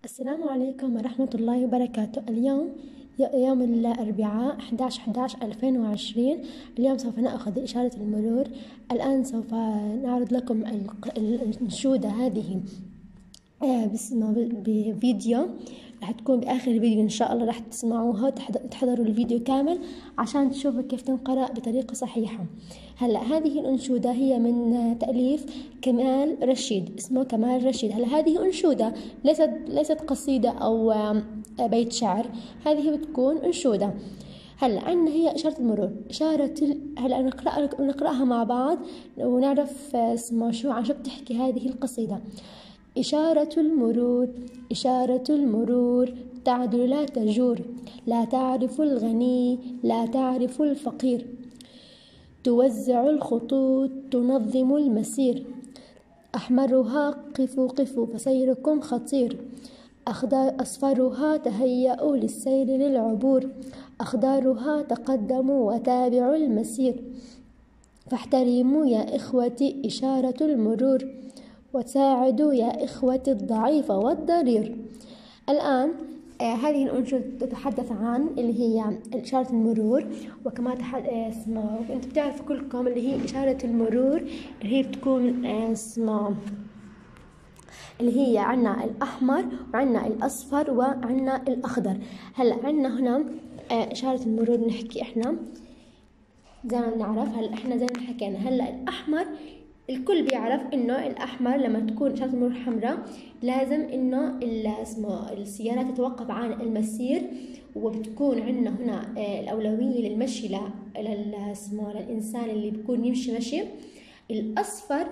السلام عليكم ورحمة الله وبركاته. اليوم يوم الأربعاء 11/11/2020. اليوم سوف نأخذ إشارة المرور. الآن سوف نعرض لكم الأنشودة هذه بفيديو، راح تكون بآخر الفيديو إن شاء الله، راح تسمعوها وتحضروا الفيديو كامل عشان تشوفوا كيف تنقرأ بطريقة صحيحة. هلا هذه الأنشودة هي من تأليف كمال رشيد، اسمه كمال رشيد. هلا هذه أنشودة ليست قصيدة أو بيت شعر، هذه بتكون أنشودة. هلا عندنا هي إشارة المرور، هلا نقرأها مع بعض ونعرف شو بتحكي هذه القصيدة. إشارة المرور، إشارة المرور تعدل لا تجور، لا تعرف الغني لا تعرف الفقير، توزع الخطوط تنظم المسير، أحمرها قفوا قفوا فسيركم خطير، أصفرها تهيأوا للسير للعبور، أخضرها تقدموا وتابعوا المسير، فاحترموا يا إخوتي إشارة المرور، وساعدوا يا إخوتي الضعيف والضرير. الآن هذه الأنشودة تتحدث عن اللي هي إشارة المرور، وكما أنتم بتعرفوا كلكم اللي هي إشارة المرور اللي هي بتكون اللي هي عنا الأحمر وعنا الأصفر وعنا الأخضر. هلا عنا هنا إشارة المرور نحكي إحنا زي ما بنعرف. هلا إحنا زي ما حكينا، هلا الأحمر الكل بيعرف إنه الأحمر لما تكون إشارة المرور حمراء لازم إنه السيارات تتوقف عن المسير، وبتكون عندنا هنا الأولوية للمشي للإنسان اللي بيكون يمشي مشي. الأصفر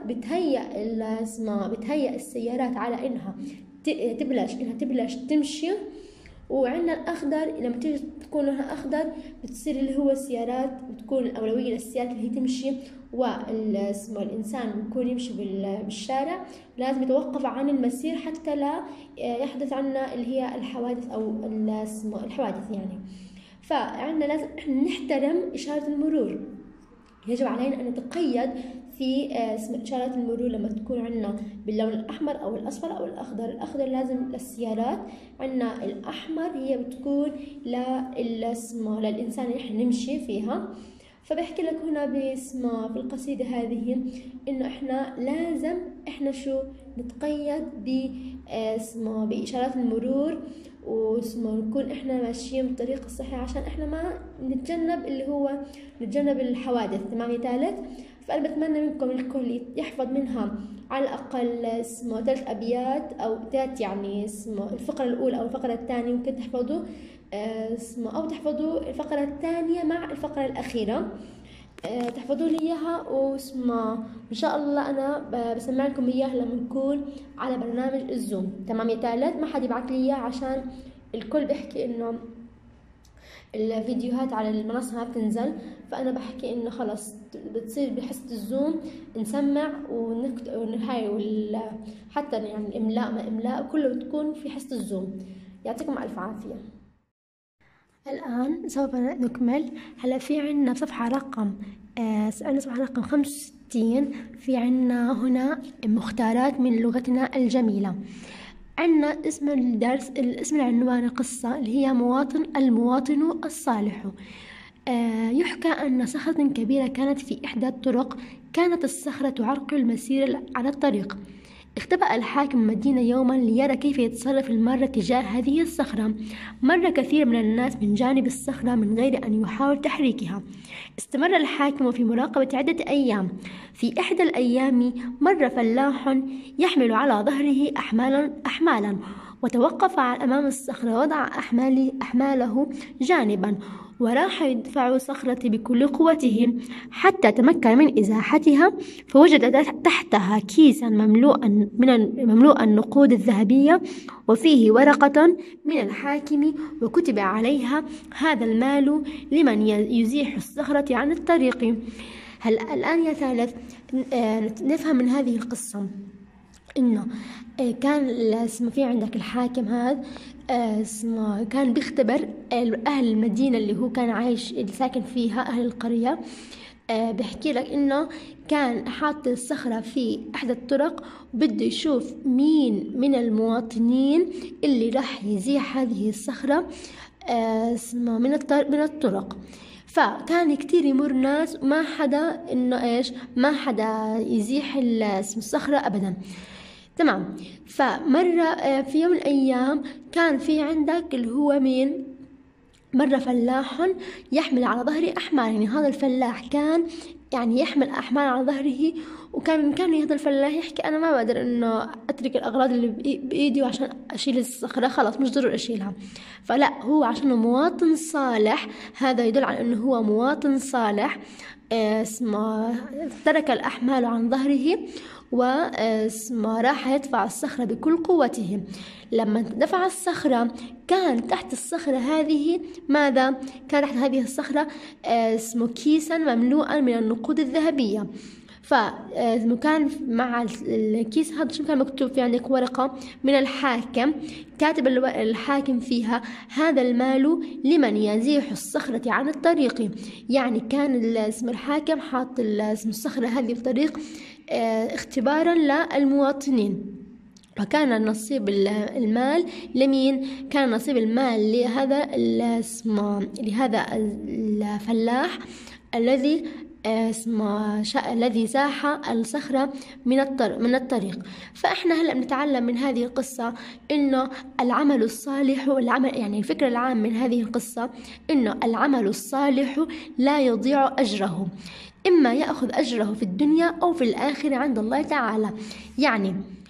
بتهيأ السيارات على إنها تبلش تمشي. وعندنا الأخضر لما تيجي تكون لونها أخضر بتصير اللي هو السيارات، بتكون الأولوية للسيارات اللي هي تمشي، والإنسان بيكون يمشي بالشارع لازم يتوقف عن المسير حتى لا يحدث عنا اللي هي الحوادث أو الحوادث يعني. فعندنا لازم إحنا نحترم إشارة المرور، يجب علينا أن نتقيد في إشارات المرور لما تكون عندنا باللون الأحمر أو الأصفر أو الأخضر. الأخضر لازم للسيارات، عندنا الأحمر هي بتكون للإنسان اللي إحنا نمشي فيها. فبحكي لك هنا في القصيدة هذه إنه إحنا لازم نتقيد بإشارات المرور ونكون إحنا ماشيين بالطريقة الصحيحة عشان إحنا ما نتجنب الحوادث. تمام ثالث. فأنا بتمنى منكم الكل يحفظ منها على الأقل 3 أبيات أو 3 يعني الفقرة الأولى أو الفقرة الثانية، ممكن تحفظوا أو تحفظوا الفقرة الثانية مع الفقرة الأخيرة، تحفظوا لي إياها إن شاء الله أنا بسمع لكم إياها لما نكون على برنامج الزوم. تمام يا ثالث. ما حد يبعث لي إياه عشان الكل بيحكي إنه الفيديوهات على المنصة ما بتنزل، فأنا بحكي إنه خلص بتصير بحصة الزوم نسمع حتى يعني الإملاء ما إملاء كله بتكون في حصة الزوم. يعطيكم ألف عافية. الآن سوف نكمل. هلا في عنا صفحة رقم 65. في عنا هنا مختارات من لغتنا الجميلة. عنا اسم الدرس، اسم العنوان القصة اللي هي المواطن الصالح. يحكى أن صخرة كبيرة كانت في إحدى الطرق، كانت الصخرة تعرقل المسير على الطريق. اختبأ الحاكم المدينة يوما ليرى كيف يتصرف المار تجاه هذه الصخرة. مر كثير من الناس من جانب الصخرة من غير أن يحاول تحريكها. استمر الحاكم في مراقبة عدة أيام. في إحدى الأيام مر فلاح يحمل على ظهره أحمالا وتوقف أمام الصخرة، وضع أحماله جانبا وراح يدفع الصخرة بكل قوته حتى تمكن من إزاحتها، فوجد تحتها كيسا مملوءا النقود الذهبية، وفيه ورقة من الحاكم وكتب عليها: هذا المال لمن يزيح الصخرة عن الطريق. الآن يا ثالث نفهم من هذه القصة إنه كان في عندك الحاكم هذا كان بيختبر أهل المدينة اللي هو كان عايش اللي ساكن فيها أهل القرية بحكي لك إنه كان حاط الصخرة في إحدى الطرق، وبده يشوف مين من المواطنين اللي راح يزيح هذه الصخرة من الطرق. فكان كتير يمر ناس وما حدا ما حدا يزيح الصخرة أبدا. تمام. فمرة في يوم من الأيام كان في عندك اللي هو مين، مرة فلاح يحمل على ظهره أحمال. يعني هذا الفلاح كان يعني يحمل أحمال على ظهره، وكان بإمكانه هذا الفلاح يحكي أنا ما بقدر إنه أترك الأغراض اللي بإيدي وعشان أشيل الصخرة، خلاص مش ضروري أشيلها. فلا، هو عشان مواطن صالح، هذا يدل على إنه هو مواطن صالح، اسمه ترك الأحمال عن ظهره واسمه راح يدفع الصخرة بكل قوته. لما دفع الصخرة كان تحت الصخرة هذه ماذا؟ كان تحت هذه الصخرة اسمه كيسا مملوءا من النقود الذهبية. فكان مع الكيس هذا شو كان مكتوب في عندك؟ ورقة من الحاكم، كاتب الحاكم فيها هذا المال لمن يزيح الصخرة عن الطريق. يعني كان اسم الحاكم حاط اسم الصخرة هذه في الطريق اختبارا للمواطنين. وكان نصيب المال لمين؟ كان نصيب المال لهذا الفلاح الذي الذي زاح الصخرة من الطريق. فإحنا هلأ بنتعلم من هذه القصة إنه العمل الصالح يعني الفكرة العام من هذه القصة إنه العمل الصالح لا يضيع أجره، إما يأخذ أجره في الدنيا أو في الآخرة عند الله تعالى. يعني